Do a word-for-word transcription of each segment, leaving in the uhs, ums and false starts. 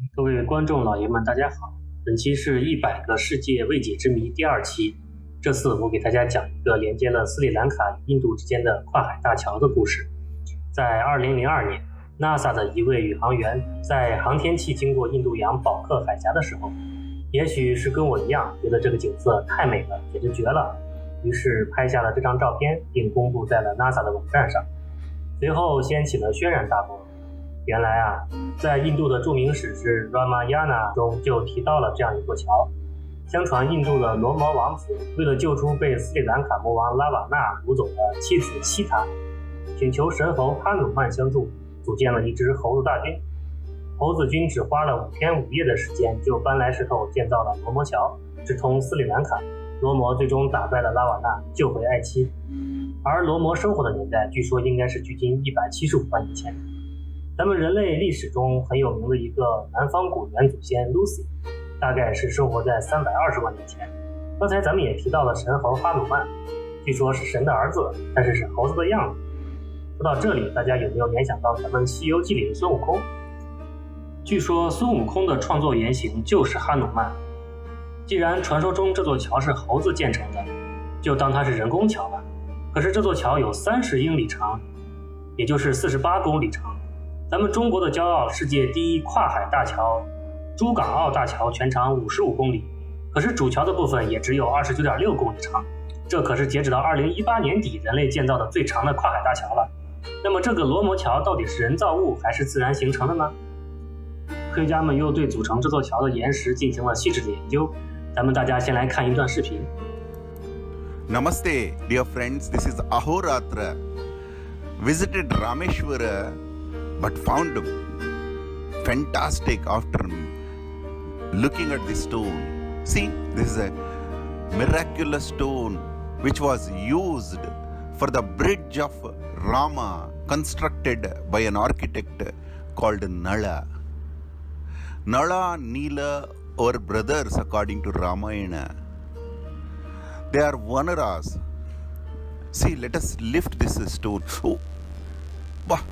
各位观众老爷们大家好，本期是一百个世界未解之谜第二期。这次我给大家讲一个连接了斯里兰卡与印度之间的跨海大桥的故事。在二零零二年 NASA 的一位宇航员在航天器经过印度洋宝克海峡的时候，也许是跟我一样觉得这个景色太美了，简直绝了，于是拍下了这张照片并公布在了 NASA 的网站上，随后掀起了轩然大波。原来啊，在印度的著名史诗 Ramayana 中就提到了这样一座桥。相传印度的罗摩王子为了救出被斯里兰卡魔王拉瓦纳掳走的妻子西塔，请求神猴哈努曼相助，组建了一支猴子大军。猴子军只花了五天五夜的时间就搬来石头建造了罗摩桥，直通斯里兰卡。罗摩最终打败了拉瓦纳，救回爱妻。而罗摩生活的年代据说应该是距今一百七十五万年前。咱们人类历史中很有名的一个南方古猿祖先 Lucy， 大概是生活在三百二十万年前。刚才咱们也提到了神猴哈努曼，据说是神的儿子，但是是猴子的样子。说到这里，大家有没有联想到咱们《西游记》里的孙悟空？据说孙悟空的创作原型就是哈努曼。既然传说中这座桥是猴子建成的，就当它是人工桥吧。可是这座桥有三十英里长，也就是四十八公里长。咱们中国的骄傲，世界第一跨海大桥珠港澳大桥全长五十五公里，可是主桥的部分也只有 二十九点六公里长，这可是截止到二零一八年底人类建造的最长的跨海大桥了。那么这个罗摩桥到底是人造物还是自然形成的呢？科学家们又对组成这座桥的岩石进行了细致的研究，咱们大家先来看一段视频。 Namaste, dear friends, this is Ahoratra. Visited Rameshwara but found fantastic after looking at the stone. See, this is a miraculous stone which was used for the bridge of Rama, constructed by an architect called Nala. Nala, Nila are brothers according to Ramayana. They are Vanaras. See, let us lift this stone. Oh, bah.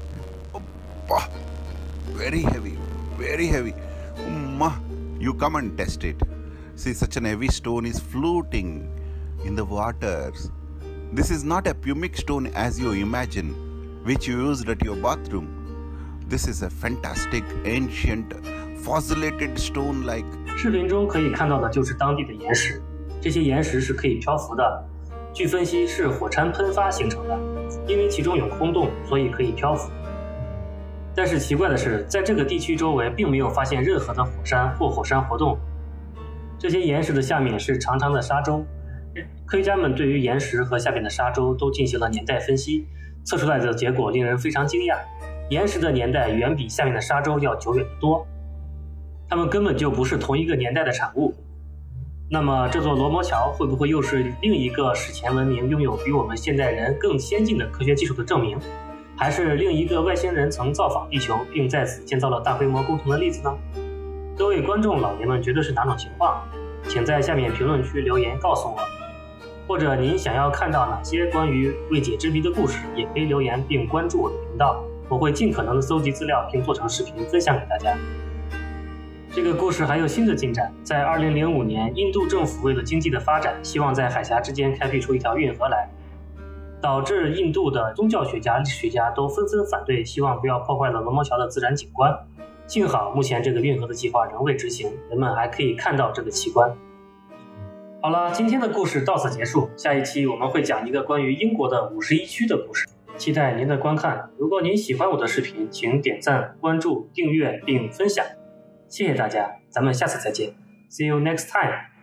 Oh, very heavy, very heavy. Umma, you come and test it. See, such an heavy stone is floating in the waters. This is not a pumic stone as you imagine, which you used at your bathroom. This is a fantastic, ancient, fossilated stone like. 视频中可以看到的就是当地的岩石，这些岩石是可以漂浮的。据分析是火山喷发形成的，因为其中有空洞，所以可以漂浮。但是奇怪的是，在这个地区周围并没有发现任何的火山或火山活动。这些岩石的下面是长长的沙洲，科学家们对于岩石和下面的沙洲都进行了年代分析，测出来的结果令人非常惊讶，岩石的年代远比下面的沙洲要久远得多，它们根本就不是同一个年代的产物。那么这座罗摩桥会不会又是另一个史前文明拥有比我们现代人更先进的科学技术的证明？还是另一个外星人曾造访地球并在此建造了大规模工程的例子呢？各位观众老爷们觉得是哪种情况？请在下面评论区留言告诉我，或者您想要看到哪些关于未解之谜的故事，也可以留言并关注我的频道，我会尽可能的搜集资料并做成视频分享给大家。这个故事还有新的进展，在二零零五年，印度政府为了经济的发展，希望在海峡之间开辟出一条运河来，导致印度的宗教学家、历史学家都纷纷反对，希望不要破坏了罗摩桥的自然景观。幸好目前这个运河的计划仍未执行，人们还可以看到这个奇观。好了，今天的故事到此结束，下一期我们会讲一个关于英国的五十一区的故事，期待您的观看。如果您喜欢我的视频，请点赞、关注、订阅并分享，谢谢大家，咱们下次再见。See you next time.